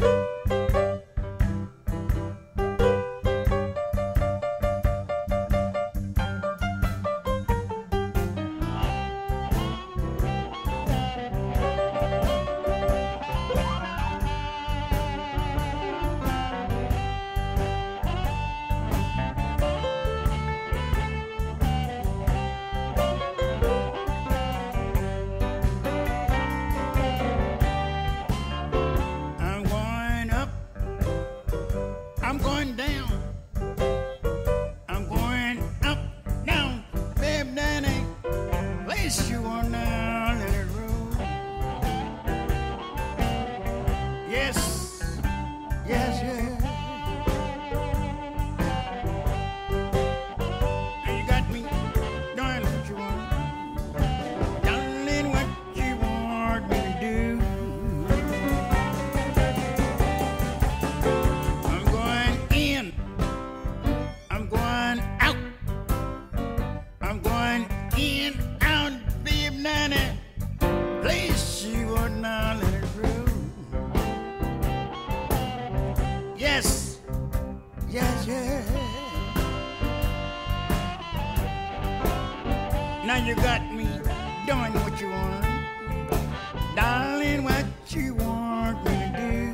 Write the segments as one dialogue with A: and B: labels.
A: I'm going down. I'm going up, down, babe, Danny. Place you on down the road. Yes, yes, yes. And you got me doing what you want, darling, what you want me to do. In, out, babe, nanny, place you on now, let it roll. Yes, yes, yes. Now you got me doing what you want, darling, what you want me to do.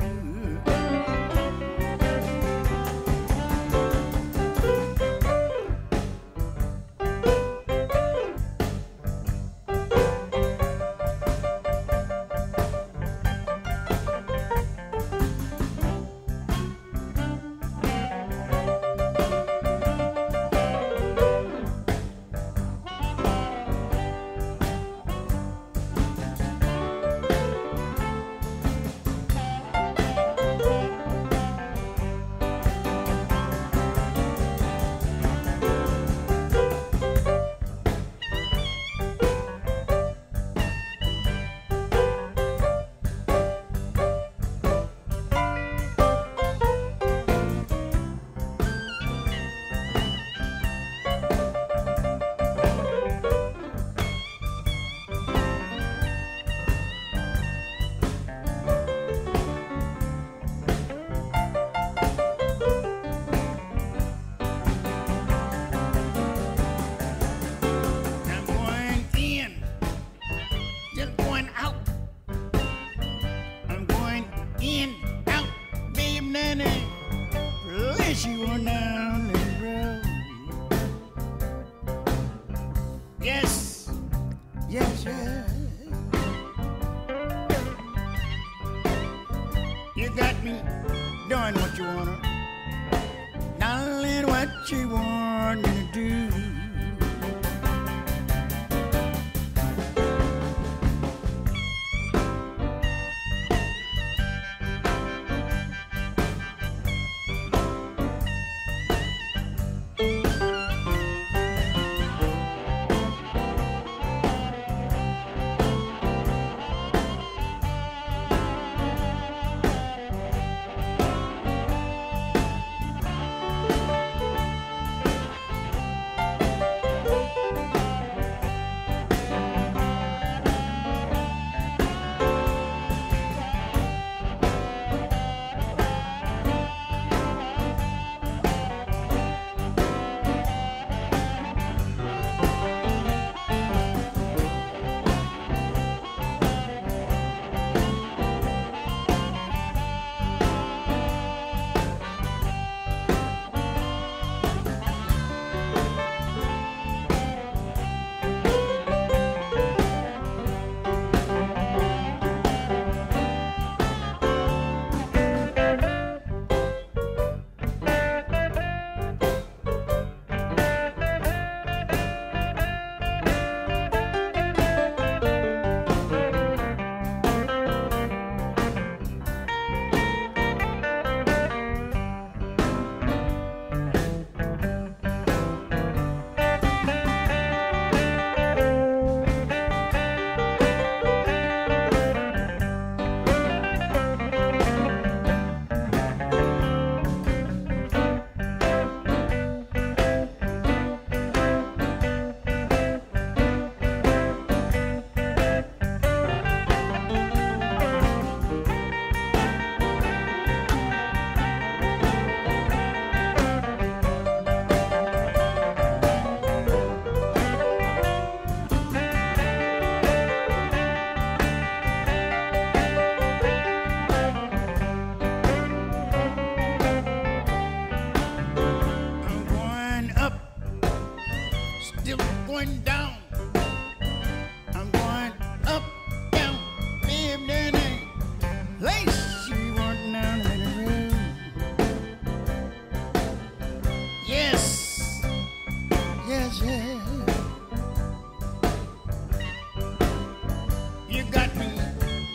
A: In, out, babe, nanny, place you on down the road. Yes, yes, yes. You got me doing what you wanna, darling, what you want me to do.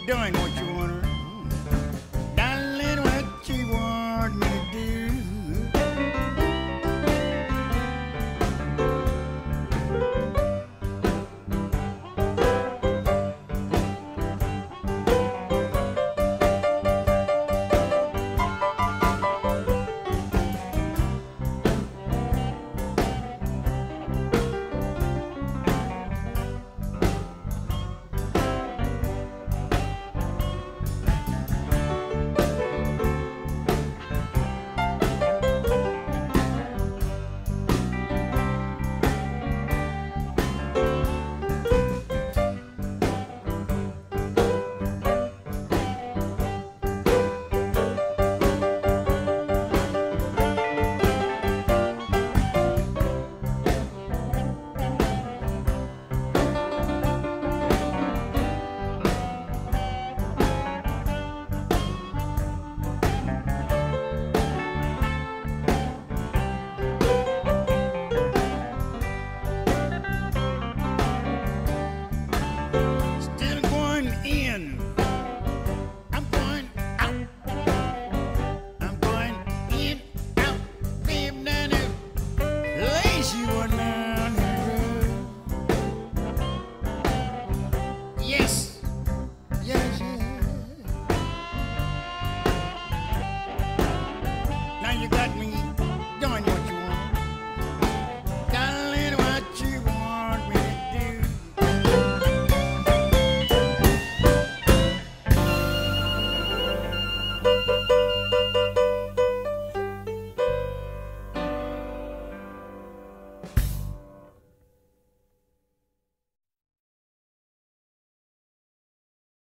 A: doing what you